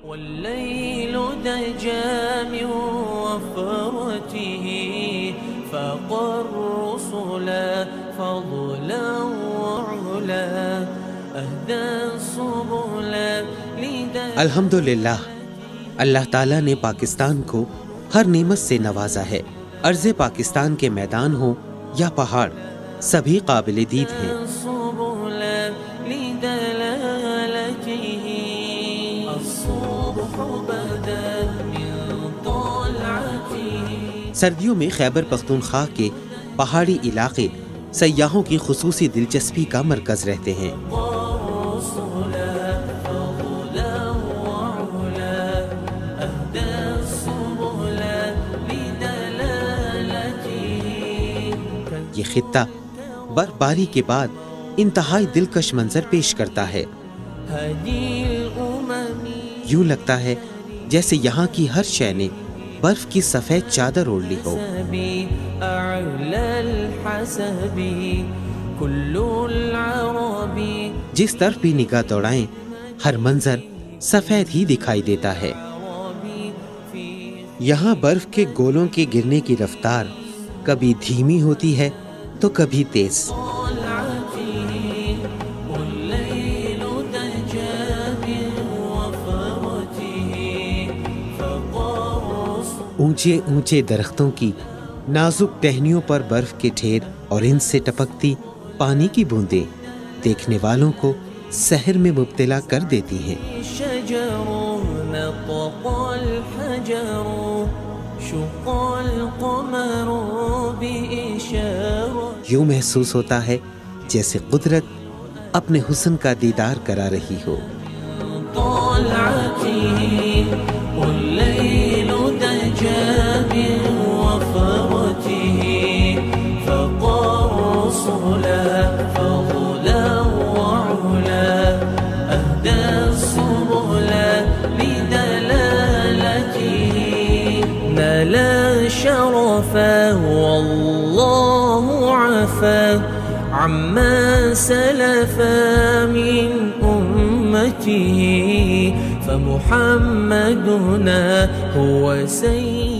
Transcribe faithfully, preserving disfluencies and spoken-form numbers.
والليل دجى من وفرته فاق الرسل فضلا وعلا اهدى السبل الحمدللہ، اللہ تعالیٰ نے پاکستان کو ہر نعمت سے نوازا ہے۔ ارض پاکستان کے میدان ہوں یا پہاڑ، سبھی قابل دید ہیں۔ سردیوں میں خیبر پختونخوا کے پہاڑی علاقے سیاحوں کی خصوصی دلچسپی کا مرکز رہتے ہیں۔ یہ خطہ برف باری کے بعد انتہائی دلکش منظر پیش کرتا ہے۔ یوں لگتا ہے جیسے یہاں کی ہر شے نے برف کی سفید چادر اوڑھ لی ہو۔ جس طرف بھی نگاہ دوڑائیں ہر منظر سفید ہی دکھائی دیتا ہے۔ یہاں برف کے گولوں کے گرنے کی رفتار کبھی دھیمی ہوتی ہے تو کبھی تیز۔ اونچے اونچے درختوں کی نازک ٹہنیوں پر برف کے ڈھیر اور ان سے ٹپکتی پانی کی بوندیں دیکھنے والوں کو سحر میں مبتلا کر دیتی ہیں۔ یوں محسوس ہوتا ہے جیسے قدرت اپنے حسن کا دیدار کرا رہی ہو۔ لا شرف والله عفا عما سلف من أمته فمحمدنا هو سيد